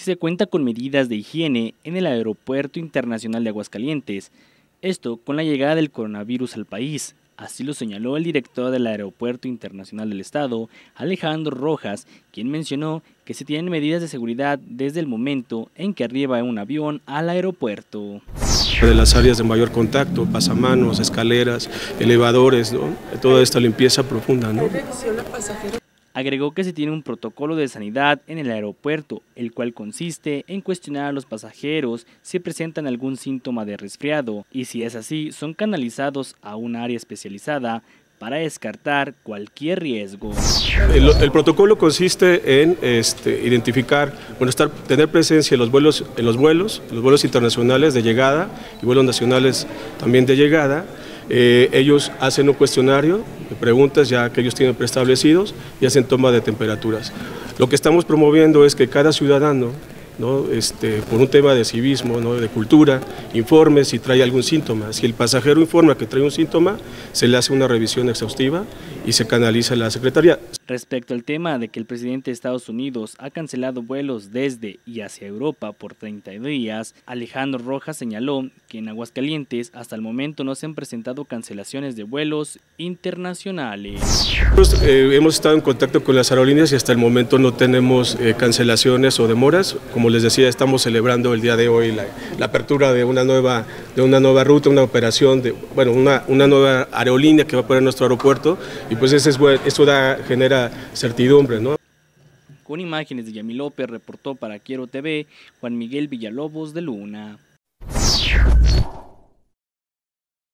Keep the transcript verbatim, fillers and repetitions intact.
si se cuenta con medidas de higiene en el Aeropuerto Internacional de Aguascalientes, esto con la llegada del coronavirus al país. Así lo señaló el director del Aeropuerto Internacional del Estado, Alejandro Rojas, quien mencionó que se tienen medidas de seguridad desde el momento en que arriba un avión al aeropuerto. De las áreas de mayor contacto, pasamanos, escaleras, elevadores, ¿no? Toda esta limpieza profunda, ¿no? Agregó que se tiene un protocolo de sanidad en el aeropuerto, el cual consiste en cuestionar a los pasajeros si presentan algún síntoma de resfriado y si es así, son canalizados a un área especializada para descartar cualquier riesgo. El, el protocolo consiste en este, identificar, bueno, estar, tener presencia en los vuelos, en los vuelos, en los vuelos internacionales de llegada y vuelos nacionales también de llegada. Eh, ellos hacen un cuestionario de preguntas ya que ellos tienen preestablecidos y hacen toma de temperaturas. Lo que estamos promoviendo es que cada ciudadano, ¿no? este, por un tema de civismo, ¿no? de cultura, informe si trae algún síntoma. Si el pasajero informa que trae un síntoma, se le hace una revisión exhaustiva y se canaliza a la Secretaría. Respecto al tema de que el presidente de Estados Unidos ha cancelado vuelos desde y hacia Europa por treinta días, Alejandro Rojas señaló que en Aguascalientes hasta el momento no se han presentado cancelaciones de vuelos internacionales. Nosotros, eh, hemos estado en contacto con las aerolíneas y hasta el momento no tenemos eh, cancelaciones o demoras. Como les decía, estamos celebrando el día de hoy la, la apertura de una nueva, de una nueva ruta, una operación, de, bueno, una, una nueva aerolínea que va a poner nuestro aeropuerto y pues ese es, eso da, genera certidumbre, ¿no? Con imágenes de Yami López reportó para Quiero T V, Juan Miguel Villalobos de Luna.